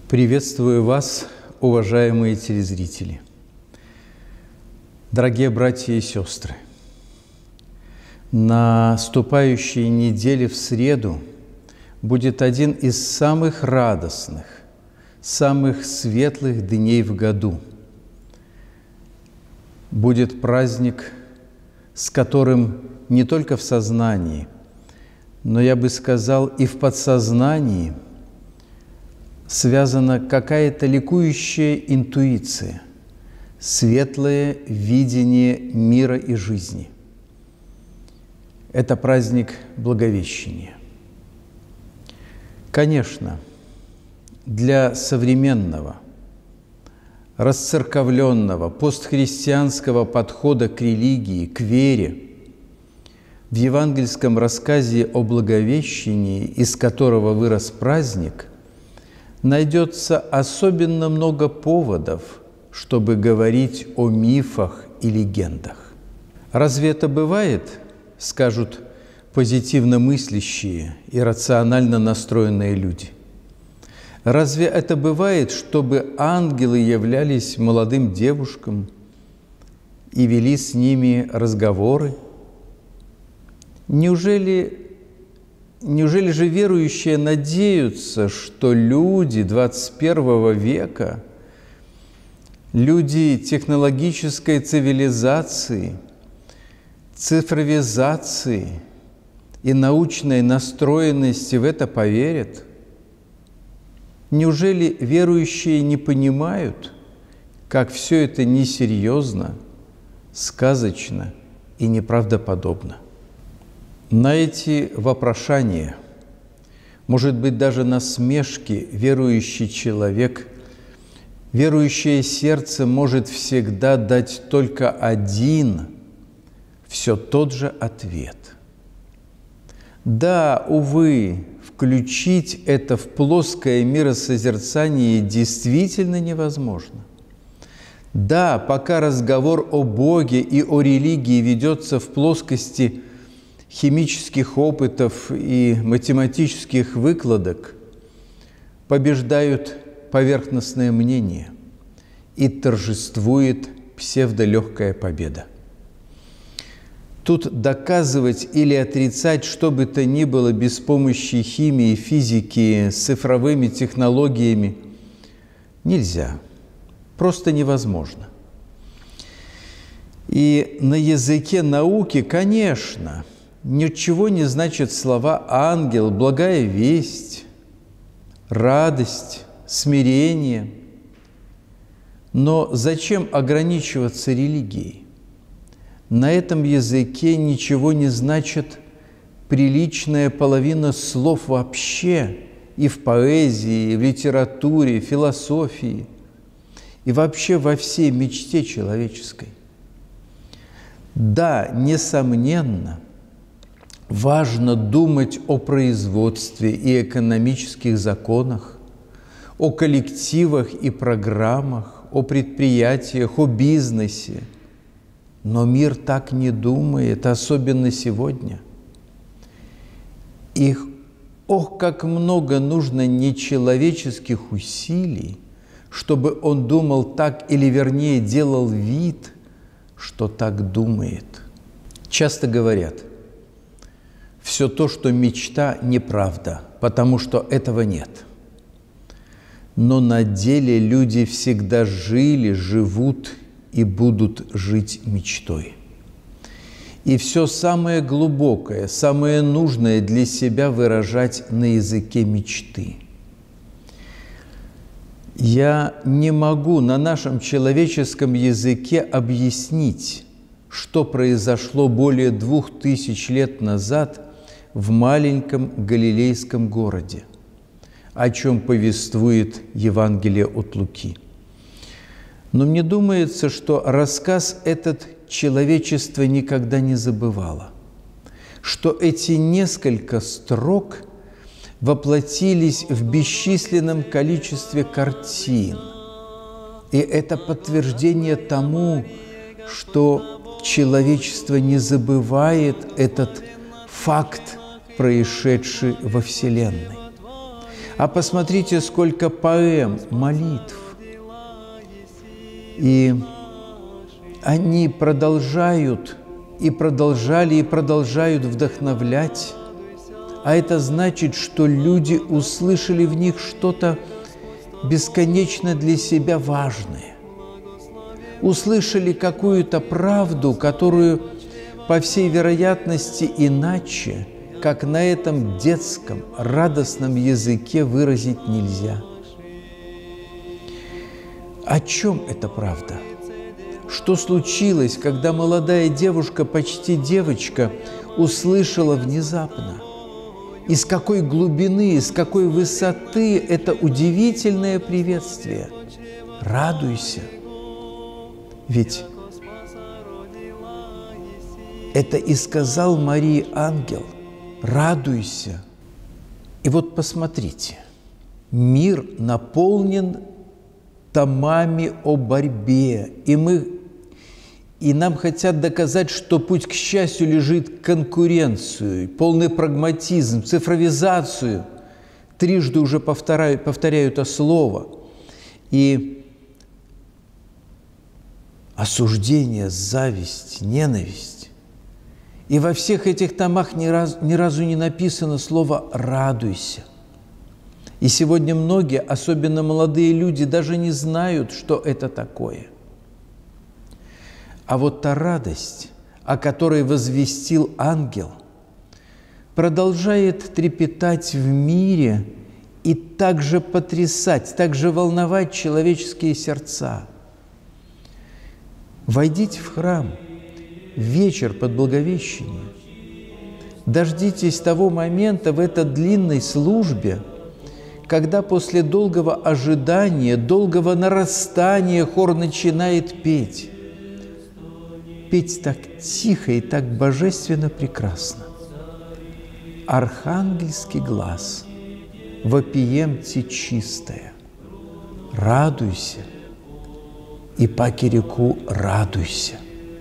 Приветствую вас, уважаемые телезрители, дорогие братья и сестры. На наступающей неделе в среду будет один из самых радостных, самых светлых дней в году. Будет праздник, с которым не только в сознании, но, я бы сказал, и в подсознании связана какая-то ликующая интуиция, светлое видение мира и жизни. Это праздник Благовещения. Конечно, для современного, расцерковленного, постхристианского подхода к религии, к вере, в евангельском рассказе о Благовещении, из которого вырос праздник, найдется особенно много поводов, чтобы говорить о мифах и легендах. Разве это бывает, скажут позитивно мыслящие и рационально настроенные люди? Разве это бывает, чтобы ангелы являлись молодым девушкам и вели с ними разговоры? Неужели же верующие надеются, что люди 21 века, люди технологической цивилизации, цифровизации и научной настроенности в это поверят? Неужели верующие не понимают, как все это несерьезно, сказочно и неправдоподобно? На эти вопрошания, может быть, даже насмешки, верующий человек, верующее сердце может всегда дать только один, все тот же ответ. Да, увы, включить это в плоское миросозерцание действительно невозможно. Да, пока разговор о Боге и о религии ведется в плоскости химических опытов и математических выкладок, побеждают поверхностное мнение и торжествует псевдолегкая победа. Тут доказывать или отрицать что бы то ни было без помощи химии, физики, с цифровыми технологиями нельзя, просто невозможно. И на языке науки, конечно, ничего не значат слова «ангел», «благая весть», «радость», «смирение». Но зачем ограничиваться религией? На этом языке ничего не значит приличная половина слов вообще и в поэзии, и в литературе, философии, и вообще во всей мечте человеческой. Да, несомненно, важно думать о производстве и экономических законах, о коллективах и программах, о предприятиях, о бизнесе. Но мир так не думает, особенно сегодня. И ох, как много нужно нечеловеческих усилий, чтобы он думал так, или вернее делал вид, что так думает. Часто говорят, все то, что мечта, неправда, потому что этого нет. Но на деле люди всегда жили, живут и будут жить мечтой. И все самое глубокое, самое нужное для себя выражать на языке мечты. Я не могу на нашем человеческом языке объяснить, что произошло более 2000 лет назад в маленьком галилейском городе, о чем повествует Евангелие от Луки. Но мне думается, что рассказ этот человечество никогда не забывало, что эти несколько строк воплотились в бесчисленном количестве картин. И это подтверждение тому, что человечество не забывает этот факт, происшедший во Вселенной. А посмотрите, сколько поэм, молитв. И они продолжают, и продолжали, и продолжают вдохновлять. А это значит, что люди услышали в них что-то бесконечно для себя важное. Услышали какую-то правду, которую, по всей вероятности, иначе, как на этом детском, радостном языке, выразить нельзя. О чем эта правда? Что случилось, когда молодая девушка, почти девочка, услышала внезапно? Из какой глубины, из какой высоты это удивительное приветствие? Радуйся! Ведь это и сказал Марии ангел. Радуйся! И вот посмотрите, мир наполнен томами о борьбе, и нам хотят доказать, что путь к счастью лежит в конкуренцию, полный прагматизм, цифровизацию. Трижды уже повторяю это слово. И осуждение, зависть, ненависть. И во всех этих томах ни разу не написано слово «радуйся». И сегодня многие, особенно молодые люди, даже не знают, что это такое. А вот та радость, о которой возвестил ангел, продолжает трепетать в мире и также потрясать, также волновать человеческие сердца. Войдите в храм, вечер под Благовещение. Дождитесь того момента в этой длинной службе, когда после долгого ожидания, долгого нарастания хор начинает петь. Петь так тихо и так божественно прекрасно. Архангельский глас, вопиемте чистое, радуйся, и паки реку радуйся.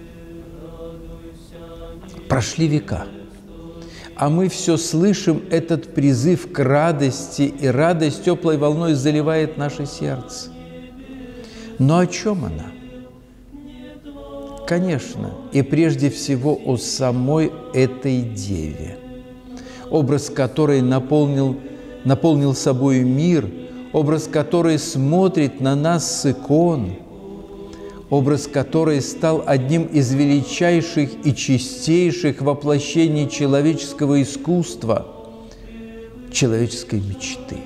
Прошли века, а мы все слышим этот призыв к радости, и радость теплой волной заливает наше сердце. Но о чем она? Конечно, и прежде всего о самой этой деве, образ которой наполнил собой мир, образ которой смотрит на нас с икон, образ которой стал одним из величайших и чистейших воплощений человеческого искусства, человеческой мечты.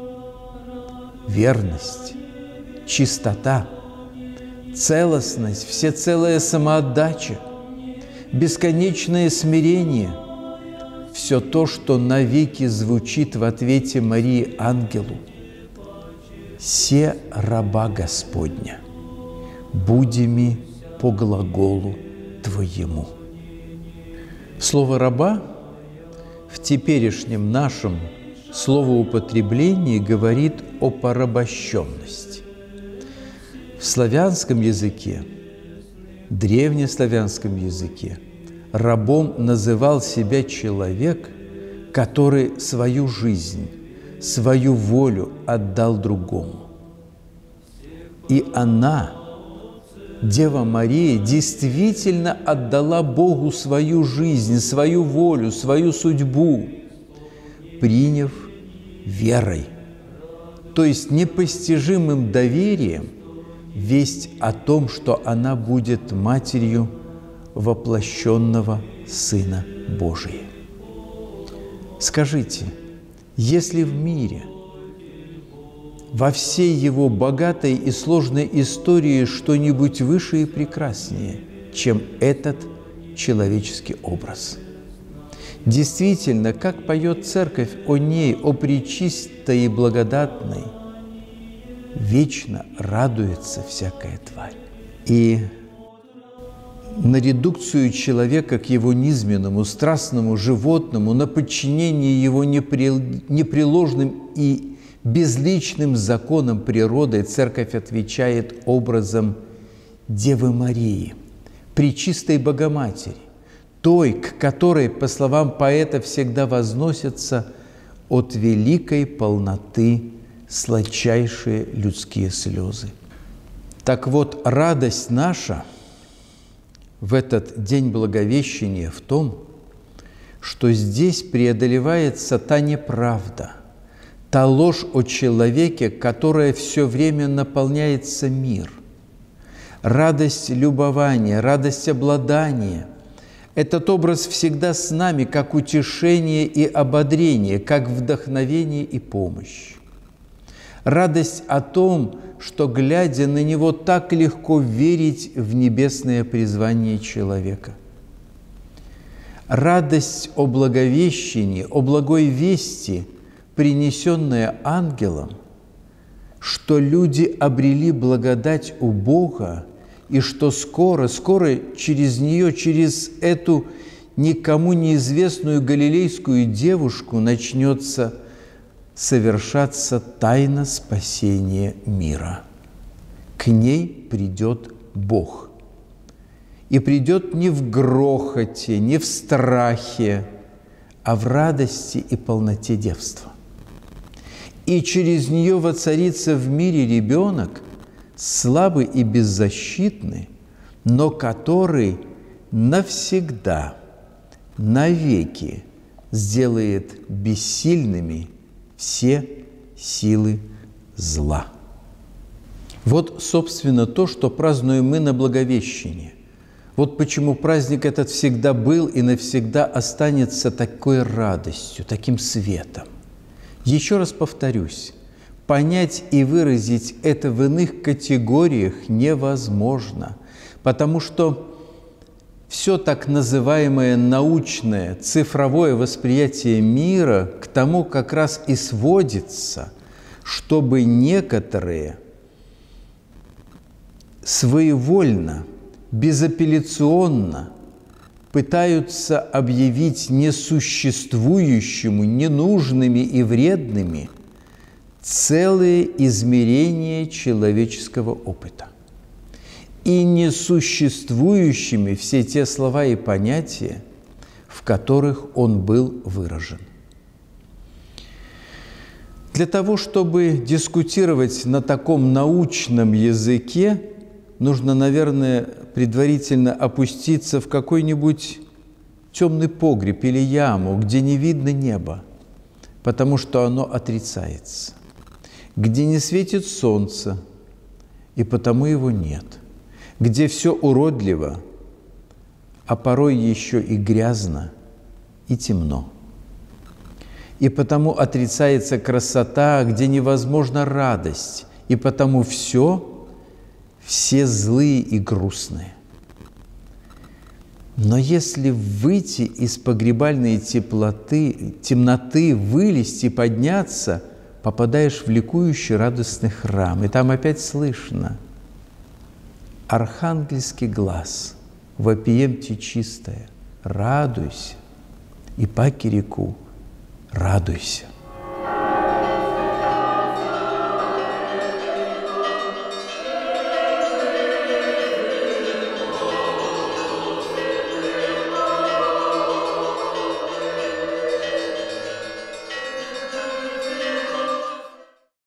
Верность, чистота, целостность, всецелая самоотдача, бесконечное смирение – все то, что навеки звучит в ответе Марии ангелу. «Се раба Господня, будеми по глаголу Твоему». Слово «раба» в теперешнем нашем словоупотреблении говорит о порабощенности. В славянском языке, древнеславянском языке, рабом называл себя человек, который свою жизнь, свою волю отдал другому. И она, Дева Мария, действительно отдала Богу свою жизнь, свою волю, свою судьбу, приняв верой, то есть непостижимым доверием, весть о том, что она будет матерью воплощенного Сына Божия. Скажите, если в мире, во всей его богатой и сложной истории что-нибудь выше и прекраснее, чем этот человеческий образ? Действительно, как поет Церковь о ней, о пречистой и благодатной, вечно радуется всякая тварь. И на редукцию человека к его низменному, страстному животному, на подчинение его непреложным и безличным законам природы Церковь отвечает образом Девы Марии, Пречистой Богоматери, той, к которой, по словам поэта, всегда возносятся от великой полноты сладчайшие людские слезы. Так вот, радость наша в этот день Благовещения в том, что здесь преодолевается та неправда, та ложь о человеке, которая все время наполняется мир. Радость любования, радость обладания – этот образ всегда с нами, как утешение и ободрение, как вдохновение и помощь. Радость о том, что, глядя на него, так легко верить в небесное призвание человека. Радость о Благовещении, о благой вести, принесенная ангелом, что люди обрели благодать у Бога, и что скоро через нее, через эту никому неизвестную галилейскую девушку начнется совершаться тайна спасения мира. К ней придет Бог. И придет не в грохоте, не в страхе, а в радости и полноте девства. И через нее воцарится в мире ребенок, слабый и беззащитный, но который навсегда, навеки сделает бессильными все силы зла. Вот, собственно, то, что празднуем мы на Благовещение. Вот почему праздник этот всегда был и навсегда останется такой радостью, таким светом. Еще раз повторюсь, понять и выразить это в иных категориях невозможно, потому что все так называемое научное, цифровое восприятие мира к тому как раз и сводится, чтобы некоторые своевольно, безапелляционно пытаются объявить несуществующему, ненужными и вредными целые измерения человеческого опыта. И несуществующими все те слова и понятия, в которых он был выражен. Для того, чтобы дискутировать на таком научном языке, нужно, наверное, предварительно опуститься в какой-нибудь темный погреб или яму, где не видно неба, потому что оно отрицается, где не светит солнце, и потому его нет, где все уродливо, а порой еще и грязно, и темно. И потому отрицается красота, где невозможна радость, и потому все злые и грустные. Но если выйти из погребальной темноты, вылезти, подняться, попадаешь в ликующий радостный храм, и там опять слышно архангельский глаз, вопиемте чистое, радуйся, и паки реку, радуйся.